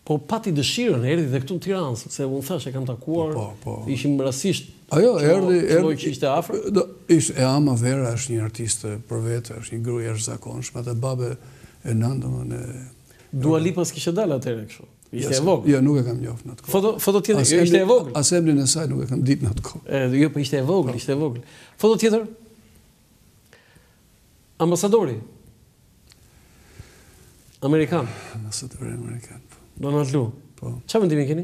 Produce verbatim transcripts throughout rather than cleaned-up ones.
Po pati dëshirën, erdhi dhe këtu në Tiranë, sepse unë thash e kam takuar, Po, po. ishim rastisht. Ajo, erdhi, erdhi. erdhi. Ishte afër. Do, ishte e ama Vera është një artiste për vete, është një gruaj e jashtëzakonshme, atë babe e nëndën e Dua Lipa s'kishte dalë atëherë kështu. Ishte e vogël. Jo, nuk e kam njohur në atë kohë. Foto foto tjetër, jo, ishte e vogël. Asemblin e saj nuk e kam ditë në atë kohë. E, jo, po ishte e vogël, ishte e vogël. Foto tjetër. Ambasadori. Amerikan. Ambasadori amerikan. Donald Lu. Po. Çfarë mendimi keni?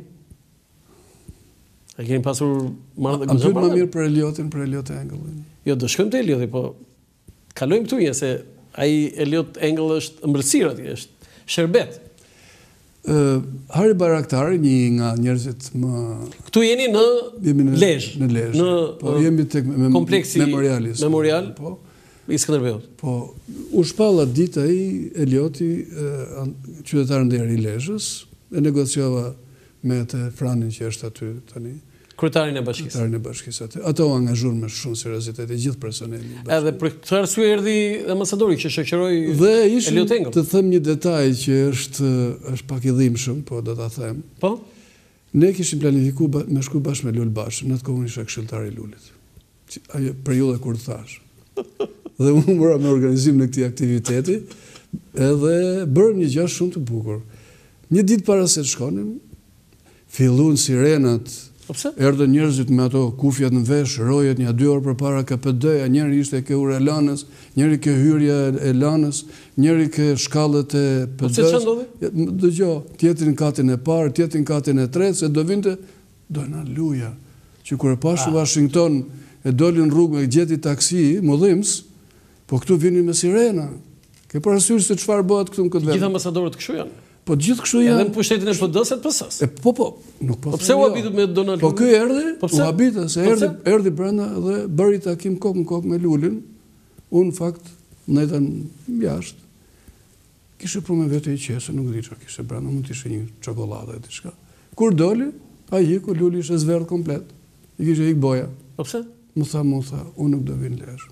A keni pasur marrë A pyet më mirë për Eliotin, për Eliot Engellin? Jo, do shkojmë te Elioti, po kalojmë këtu një se ai Eliot Engell është ëmbëlsirë atje, është sherbet. Uh, Hari Baraktari, një nga njerëzit më... Këtu jeni në, në Lezhë. Në Lezhë. Në po, jemi tek me, kompleksi memorialis. Memorial po, i Skënderbeut. Po, u shpalla ditë ai Elioti, uh, qytetar ndër i Lezhës, e negociova me të Franin që është aty tani. Kryetarin e bashkisë. Kryetarin e bashkisë aty. Ato u angazhuan me shumë seriozitet e gjithë personeli. Edhe për këtë arsye erdhi ambasadori që shoqëroi Eliot Engell. Dhe të them një detaj që është është pak i dhimbshëm, po do ta them. Po. Ne kishim planifikuar me shku bashkë me Lul Bashën, në atë kohë isha këshilltar i Lulit. Ajo periudha kur thash. Dhe unë mora me organizim në këtij aktiviteti, edhe bërëm një gjë shumë të bukur. Një ditë para se të shkonim, filluan sirenat. Erdhën njerëzit me ato kufjat në vesh, rojet një dy orë përpara K P D-ja, njëri ishte ke ura e lanës, njëri ke hyrja e lanës, njëri ke shkallët e P D-s. Po çfarë ndodhi? Dëgjoj, tjetri në katin e parë, tjetri në katin e tretë, se do vinte do na luja. Që kur e pash në Washington e dolin rrugë me gjeti taksi, modhims, po këtu vinin me sirena. Ke parasysh se çfarë bëhet këtu në këtë vend? Gjithë ambasadorët kështu janë. Po gjithë kështu janë. Edhe në pushtetin e P D-s e P S-s. E po po, nuk po. Po pse u habitet me Donald Po ky erdhi, u habitet se erdhi erdhi brenda dhe bëri takim kokë në kokë me Lulin. Unë në fakt ndajtan jashtë. Kishte punë vetë i qesë, nuk di çfarë kishte brenda, mund të ishte një çokoladë e diçka. Kur doli, ai iku, Luli ishte zverdh komplet. I kishte ik boja. Po pse? Mu tha, mu tha, unë nuk do vi në Lezhë.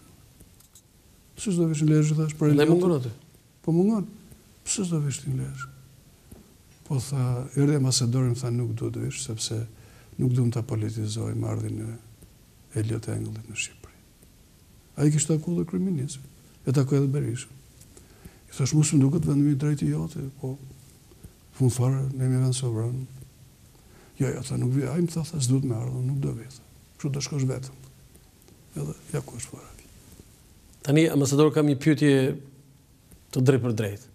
Pse s'do vish në Lezhë thash për Eliot? Ne mungon aty. Po mungon. Pse s'do vish në Lezhë? Po tha, erdhi ambasadori më tha nuk do të vish sepse nuk duam ta politizoj marrëdhjen e Eliot Engellit në Shqipëri. Ai kishte takuar kryeministin. E takoi edhe Berishën. I thash mos më duket vendimi i drejtë i jote, po fund fare ne jemi vend sovran. Jo, ja, tha nuk vi, ai më tha, tha s'duhet më ardhur, nuk do vi. Kështu do shkosh vetëm. Edhe ja ku është fora. Tani ambasador kam një pyetje të drejtë për drejtë.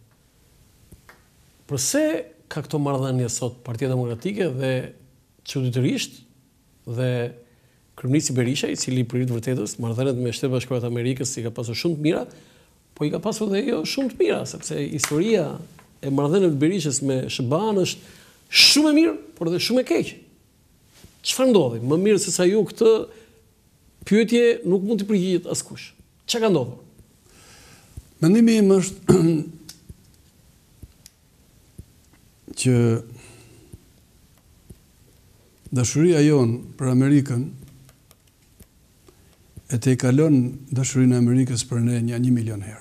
Përse ka këto marrëdhënie sot Partia Demokratike dhe çuditërisht dhe kryeministri Berisha, i cili për të vërtetës marrëdhëniet me Shtetet Bashkuara të Amerikës i ka pasur shumë të mira, po i ka pasur dhe jo shumë të mira, sepse historia e marrëdhënieve të Berishës me S B A-n është shumë e mirë, por edhe shumë e keqe. Çfarë ndodhi? Më mirë se sa ju këtë pyetje nuk mund të përgjigjet askush. Çka ka ndodhur? Mendimi im është që dashuria jonë për Amerikën e te i kalon dashurinë e Amerikës për ne një një milion herë.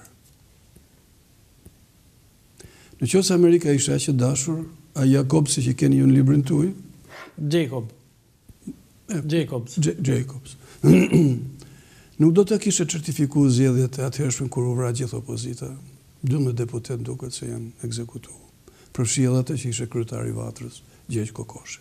Në qoftë se Amerika ishte aq e dashur, ai Jacobsi që keni ju në librin tuaj, Jacob. Jacobs. Jacobs. Nuk do të kishte certifikuar zgjedhjet e atëhershme kur u vra gjithë opozita. dymbëdhjetë deputet duket se janë ekzekutuar. Përfshi edhe atë që ishte kryetari i Vatrës, Gjergj Kokoshi.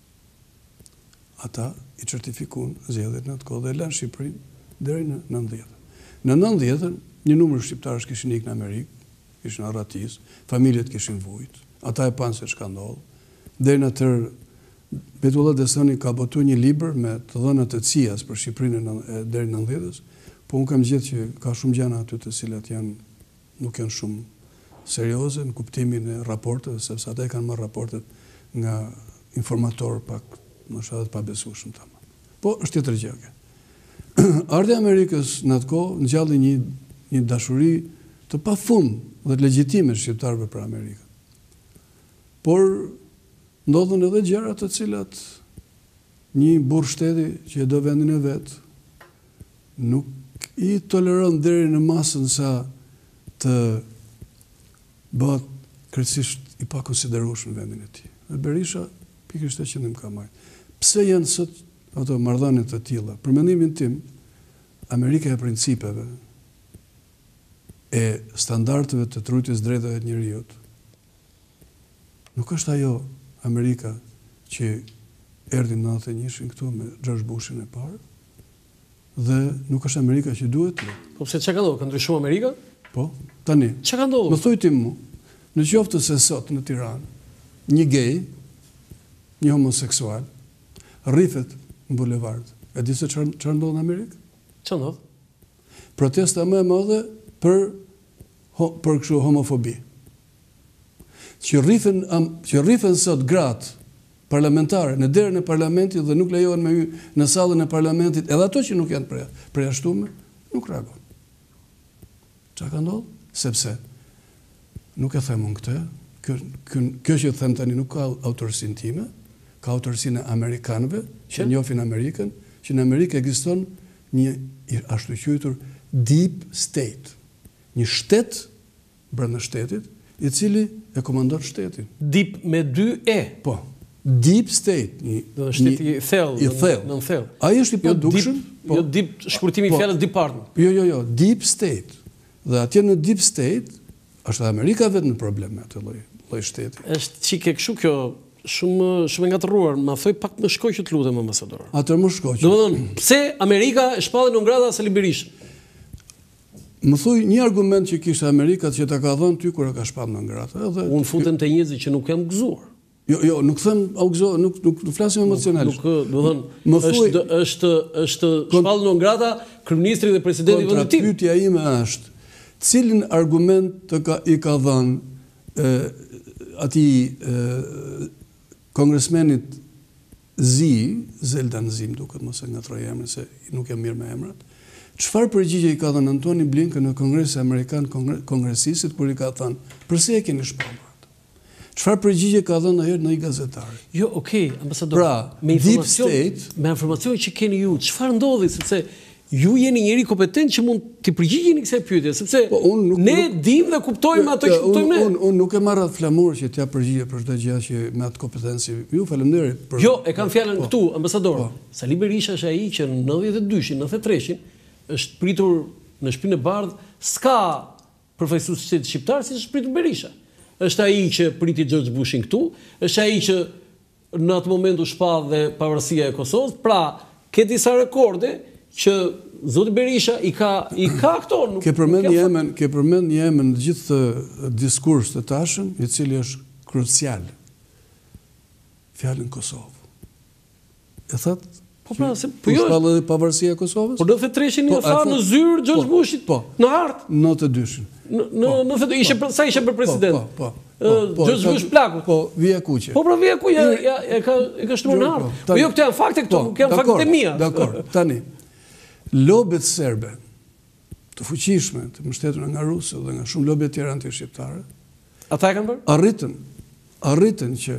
Ata i certifikuan zgjedhjet në atë kohë dhe lanë Shqipërinë deri në nëntëdhjetë. Në nëntëdhjetë një numër shqiptarësh kishin ikë në Amerikë, kishin arratis, familjet kishin vujt. Ata e panë se çka ndodh. Deri në atëherë Betullah Desani ka botuar një libër me të dhënat e C I A-s për Shqipërinë deri në nëntëdhjetës, po unë kam gjetur që ka shumë gjëra aty të cilat janë nuk janë shumë serioze në kuptimin e raporteve, sepse ata kanë marrë raportet nga informator pak më shumë të pabesueshëm tamam. Po është tjetër gjë. Ardha e Amerikës në atë kohë ngjalli një një dashuri të pafund dhe të legjitime shqiptarëve për Amerikën. Por ndodhen edhe gjëra të cilat një burr shteti që e do vendin e vet nuk i toleron deri në masën sa të bëhet krejtësisht i pakonsiderueshëm në vendin e tij. Dhe Berisha pikërisht e qëndim ka marrë. Pse janë sot ato marrëdhënie të tilla? Për mendimin tim, Amerika e principeve e standardeve të trujtjes drejtave të njerëzit nuk është ajo Amerika që erdhi në nëntëdhjetë e një këtu me George Bushin e parë, dhe nuk është Amerika që duhet të. Po pse çka ka ndodhur? Ka ndryshuar Amerika? Po, tani. Çka ka ndodhur? Më thuaj ti mu, në qoftë se sot në Tiranë një gay, një homoseksual, rrifet në bulevard. E di se çfarë çfarë ndodh në Amerikë? Çfarë ndodh? Protesta më e madhe për ho, për kështu homofobi. Që rrifen që rrifen sot gratë parlamentare në derën e parlamentit dhe nuk lejohen me hy në sallën e parlamentit, edhe ato që nuk janë përjashtuar, nuk reagon. Çka ka ndodhur? Sepse nuk e them unë këtë, kjo, kjo, kjo që them tani nuk ka autorsinë time, ka autorsinë e amerikanëve që njohin Amerikën, që në Amerikë ekziston një ashtu quajtur deep state, një shtet brenda shtetit, i cili e komandon shtetin. Deep me dy e. Po. Deep state, një do shteti i thellë, i thellë. Në thellë. Ai është i padukshëm, po. Jo deep shkurtimi i fjalës department. Jo, jo, jo, deep state. Dhe atje në deep state është Amerika vetë në problem me atë lloj lloj shteti. Është çike kështu kjo, shumë shumë e ngatërruar, ma thoj pak më shkoj që të lutem ambasador. Atë më shkoj. Domethënë, pse Amerika e shpallën në ngrada Sali Berisha? Më thuj një argument që kishte Amerika që ta ka dhënë ty kur e ka shpallë në ngrata, edhe unë futem te njerëzit që nuk jam gëzuar. Jo, jo, nuk them augzo, nuk nuk nuk flasim emocionalisht. Nuk, do të thënë, është është është shpallë në ngrata kryeministri dhe presidenti i vendit tim. Pyetja ime është, cilin argument të ka i ka dhënë ë atij ë kongresmenit Zi, Zeldan Zi, duket mos e ngatroj emrin se nuk jam mirë me emrat. Çfarë përgjigje i ka dhënë Antony Blinken në Kongresin Amerikan kongresistit kur i ka thënë, "Pse e keni shpallur?" Çfarë përgjigje ka dhënë herë në një gazetar? Jo, okay, ambasador. Pra, me informacion, deep state, me informacion që keni ju, çfarë ndodhi, sepse ju jeni njëri kompetent që mund të përgjigjeni kësaj pyetje, sepse po, un, nuk, ne nuk, dim dhe kuptojmë ato që kuptojmë ne. Unë un, nuk e marr atë flamur që t'ja përgjigje për çdo gjë që me atë kompetencë. Ju faleminderit për. Jo, e kam fjalën po, këtu, ambasador. Po. Sali Berisha është ai që në nëntëdhjetë e dyshin, nëntëdhjetë e treshin është pritur në shtëpinë e bardhë, s'ka përfaqësues shtetit shqiptar siç është pritur Berisha. Është ai që priti George Bushin këtu, është ai që në atë moment u shpall dhe pavarësia e Kosovës, pra ke disa rekorde që zoti Berisha i ka i ka këto, nuk ke përmend një emër, ke përmend një emër në gjithë diskurs të tashëm, i cili është krucial. Fjalën Kosovë. E thatë po pra, se po jo. Shpall edhe pavarësia e Kosovës? Po nëntëdhjetë e treshin i tha në zyrë George Bushit. Po. Në hartë. Në nëntëdhjetë e dyshin. Në nëntëdhjetë ishte sa ishte për president. Po, po. George Bush plaku. Po, vija kuqe. Po pra vija kuqe, ja e ka e ka shtruar në hartë. Po jo, këto janë fakte këto, nuk janë fakte mia. Dakor. Tani. Lobet serbe të fuqishme, të mbështetura nga rusët dhe nga shumë lobe të tjera anti-shqiptare. Ata e kanë bërë? Arritën, arritën që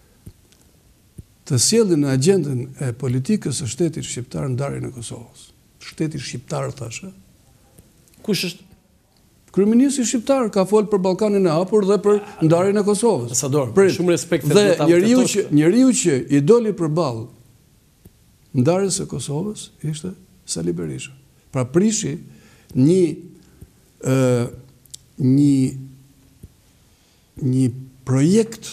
të sjellin në agjendën e politikës së shtetit shqiptar ndarjen e Kosovës. Shteti shqiptar thashë. Kush është? Kryeministri shqiptar ka folur për Ballkanin e hapur dhe për ndarjen e Kosovës. Ambasador, shumë respekt dhe njeriu që njeriu që i doli përballë ndarjes së Kosovës ishte Sali Berisha. Pra prishi një ë një një projekt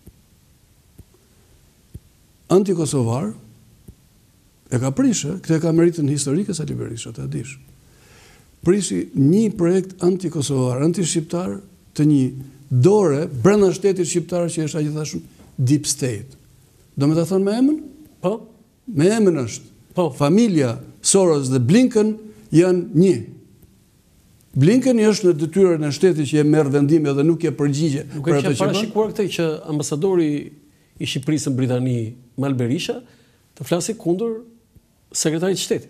antikosovar e ka prishë, këtë e ka meritën historike Sali Berisha, të dish. Prishi një projekt antikosovar, anti-shqiptar të një dore brenda shtetit shqiptar që është gjithashtu deep state. Do me ta thonë me emën? Po. Me emën është. Po. Familja Soros dhe Blinken janë një. Blinken është në detyrën e shtetit që e merr vendime dhe nuk e përgjigje për ato që bën. Parashikuar këtë që ambasadori i Shqipërisë në Britani, Mal Berisha, të flasi kundër sekretarit të shtetit.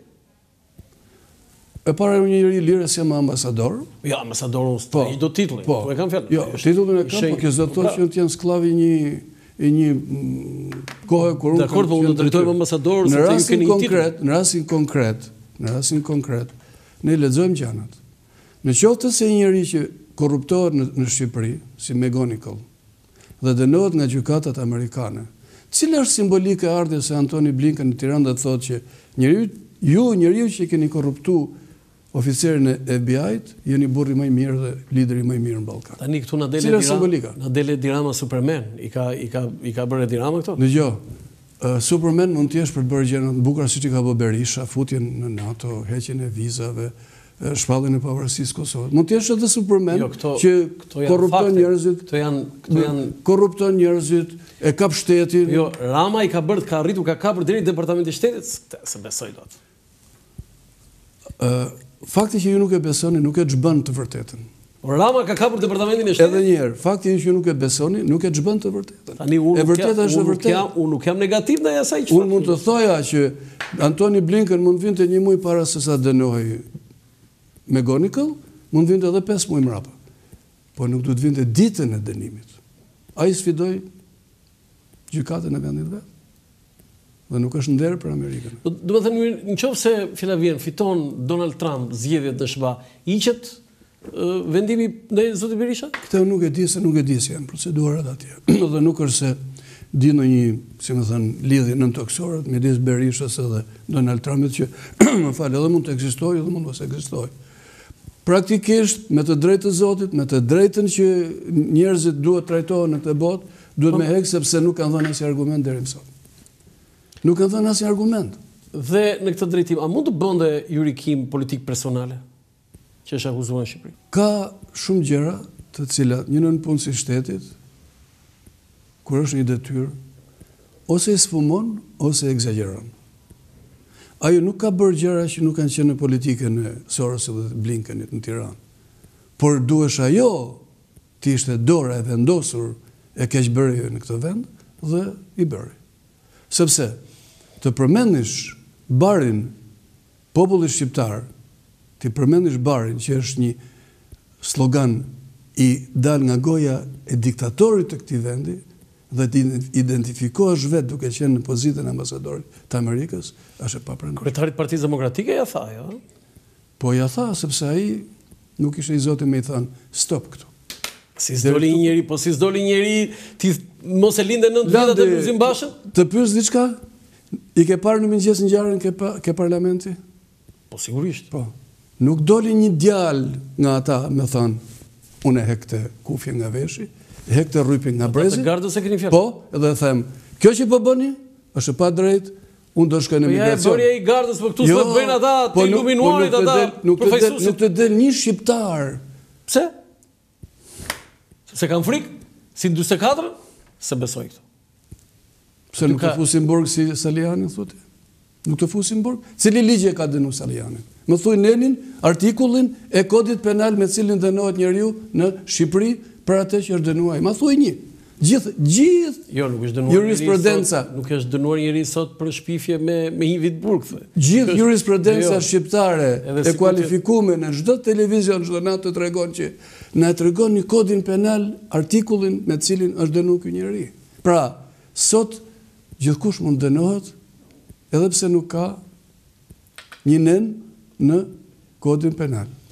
E para një njeri lirë si më ambasador. Jo, ambasador unë po, do titullin, po, po e kam fjalën. Jo, titullin e kam, po kjo zdo të thotë që të janë sklavi një i një kohë kur unë... Dakor, po unë do drejtojmë ambasador, në rastin konkret, në rastin konkret, në rastin konkret, ne lexojmë gjanat. Në qoftë se një njeri që korruptohet në, në Shqipëri, si Megonical, dhe dënohet nga gjykatat amerikane. Cila është simbolike e ardhjes së Antony Blinken në Tiranë dhe thotë që njeriu, ju njeriu që keni korruptuar oficerin e F B I-t, jeni burri më i mirë dhe lideri më i mirë në Ballkan. Tani këtu na dele Cila Dirama, simbolika? na dele Dirama Superman. I ka i ka i ka bërë Dirama këto? Dëgjoj. Uh, Superman mund të jesh për të bërë gjëra të bukura siç i ka bërë Berisha, futjen në NATO, heqjen e vizave, shpalljen e pavarësisë Kosovës. Mund të jesh edhe Superman jo, këto, që këto korrupton fakte, njerëzit. Këto janë këto janë korrupton njerëzit, e kap shtetin. Jo, Rama i ka bërë, ka arritur, ka kapur deri në departamentin e shtetit, se besoj dot. Ë, uh, fakti që ju nuk e besoni nuk e çbën të vërtetën. Rama ka kapur departamentin e shtetit. Edhe një herë, fakti që ju nuk e besoni nuk e çbën të vërtetën. Tani unë e vërteta është e vërtetë. Unë nuk jam negativ ndaj asaj çfarë. Unë mund të thoja që Antony Blinken mund vinte një muaj para se sa dënohej McGonigal, mund vinte edhe pesë muaj mrapa. Po nuk duhet vinte ditën e dënimit. Ai sfidoi gjykatën e vendit vet. Dhe nuk është nder për Amerikën. Do të thënë, nëse Filavien fiton Donald Trump zgjedhjet në S B A, hiqet vendimi ndaj zotit Berisha? Këtë nuk e di se nuk e di se janë procedurat atje. Dhe nuk është se di në një, si më thënë, lidhje nëntokësore midis Berishës edhe Donald Trumpit që më falë edhe mund të ekzistojë edhe mund mos ekzistojë. Praktikisht me të drejtë të Zotit, me të drejtën që njerëzit duhet trajtohen në këtë botë, duhet me hek sepse nuk kanë dhënë asnjë argument deri më sot. Nuk kanë dhënë asnjë argument. Dhe në këtë drejtim, a mund të bënde Yuri Kim politik personale që është akuzuar në Shqipëri? Ka shumë gjëra të cilat një nënpunësi i shtetit, kur është një detyrë, ose i sfumon, ose egzageron. Ajo nuk ka bërë gjëra që nuk kanë qenë në politikën e Sorosit dhe Blinkenit në Tiranë. Por duhesh ajo të ishte dora e vendosur e keqbërjeve në këtë vend dhe i bëri. Sepse të përmendish barin popullit shqiptar, të përmendish barin që është një slogan i dal nga goja e diktatorit të këtij vendi dhe të identifikohesh vetë duke qenë në pozitën e ambasadorit të Amerikës, është e papranueshme. Kryetari i Partisë Demokratike ja tha, jo? Po ja tha, sepse ai nuk ishte i zoti me i thënë stop këtu. Si s'doli një njeri, po si s'doli një njeri, ti mos e linde nëntë vjetat e Lulzim Bashën? Të pyes diçka? I ke parë në mëngjes ngjarën ke, ke parlamenti? Po sigurisht. Po. Nuk doli një djalë nga ata me thënë, unë e hekte kufje nga veshi, e hekte rrypin nga brezi. Të gardës e keni fjalë. Po, edhe them, kjo që po bëni, është pa drejt, unë do shkoj në migracion. Po ja e bërja i gardës, po këtu s'po bëjnë ata, të iluminuarit ata, përfaqësuesit. Nuk të del një shqiptar. Pse? Se kanë frikë? Si në dyzet e katër? Se besoj këto. Pse nuk të fusin burg si Saliani, thotë? Nuk të fusin burg? Cili ligj e ka dënuar Salianin? Më thuj nenin artikullin e kodit penal me cilin dënohet njeriu në Shqipëri për atë që është dënuar. Më thuj një. Gjithë gjithë jo, nuk është dënuar jurisprudenca. Nuk është dënuar njëri sot për shpifje me me një vit burg. Gjithë jurisprudenca shqiptare e kualifikuar në çdo televizion, çdo natë të tregon që na tregon një kodin penal artikullin me cilin është dënuar ky njeri. Pra, sot gjithkush mund dënohet edhe pse nuk ka një nen në kodin penal.